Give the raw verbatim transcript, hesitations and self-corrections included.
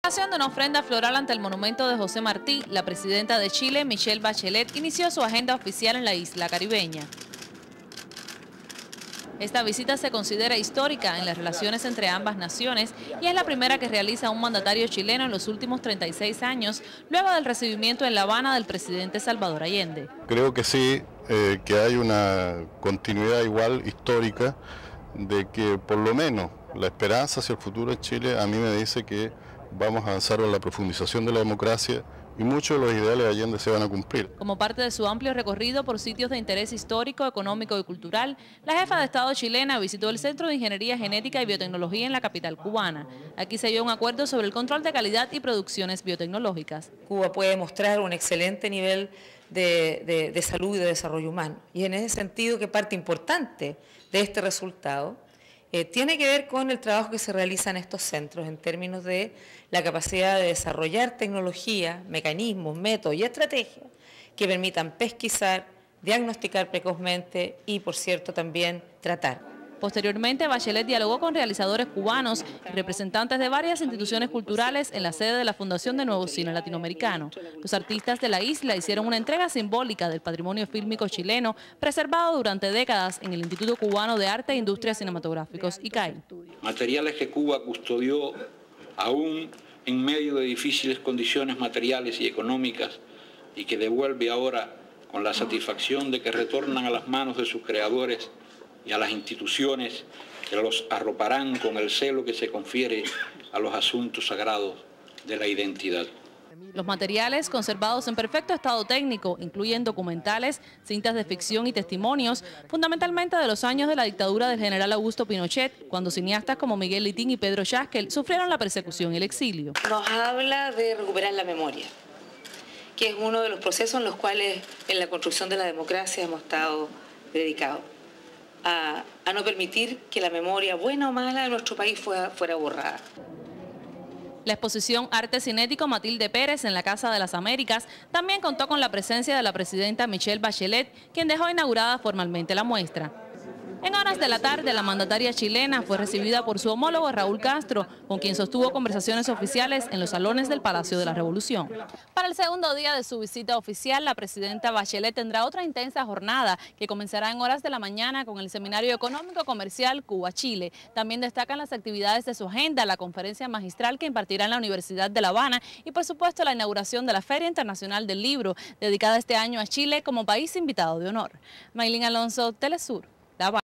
ocasión de una ofrenda floral ante el monumento de José Martí, la presidenta de Chile, Michelle Bachelet, inició su agenda oficial en la isla caribeña. Esta visita se considera histórica en las relaciones entre ambas naciones y es la primera que realiza un mandatario chileno en los últimos treinta y seis años, luego del recibimiento en La Habana del presidente Salvador Allende. Creo que sí, eh, que hay una continuidad igual histórica de que por lo menos la esperanza hacia el futuro de Chile a mí me dice que vamos a avanzar en la profundización de la democracia y muchos de los ideales de Allende se van a cumplir. Como parte de su amplio recorrido por sitios de interés histórico, económico y cultural, la jefa de Estado chilena visitó el Centro de Ingeniería Genética y Biotecnología en la capital cubana. Aquí se dio un acuerdo sobre el control de calidad y producciones biotecnológicas. Cuba puede mostrar un excelente nivel de, de, de salud y de desarrollo humano. Y en ese sentido, que parte importante de este resultado Eh, tiene que ver con el trabajo que se realiza en estos centros en términos de la capacidad de desarrollar tecnología, mecanismos, métodos y estrategias que permitan pesquisar, diagnosticar precozmente y, por cierto, también tratar. Posteriormente, Bachelet dialogó con realizadores cubanos y representantes de varias instituciones culturales en la sede de la Fundación de Nuevo Cine Latinoamericano. Los artistas de la isla hicieron una entrega simbólica del patrimonio fílmico chileno preservado durante décadas en el Instituto Cubano de Arte e Industrias Cinematográficos, I C A I. Materiales que Cuba custodió aún en medio de difíciles condiciones materiales y económicas y que devuelve ahora con la satisfacción de que retornan a las manos de sus creadores y a las instituciones que los arroparán con el celo que se confiere a los asuntos sagrados de la identidad. Los materiales, conservados en perfecto estado técnico, incluyen documentales, cintas de ficción y testimonios, fundamentalmente de los años de la dictadura del general Augusto Pinochet, cuando cineastas como Miguel Litín y Pedro Yaskel sufrieron la persecución y el exilio. Nos habla de recuperar la memoria, que es uno de los procesos en los cuales en la construcción de la democracia hemos estado dedicados. A, a no permitir que la memoria, buena o mala, de nuestro país fuera, fuera borrada. La exposición Arte Cinético Matilde Pérez en la Casa de las Américas también contó con la presencia de la presidenta Michelle Bachelet, quien dejó inaugurada formalmente la muestra. En horas de la tarde, la mandataria chilena fue recibida por su homólogo Raúl Castro, con quien sostuvo conversaciones oficiales en los salones del Palacio de la Revolución. Para el segundo día de su visita oficial, la presidenta Bachelet tendrá otra intensa jornada que comenzará en horas de la mañana con el Seminario Económico Comercial Cuba-Chile. También destacan las actividades de su agenda, la conferencia magistral que impartirá en la Universidad de La Habana y, por supuesto, la inauguración de la Feria Internacional del Libro, dedicada este año a Chile como país invitado de honor. Maylin Alonso, Telesur, La Habana.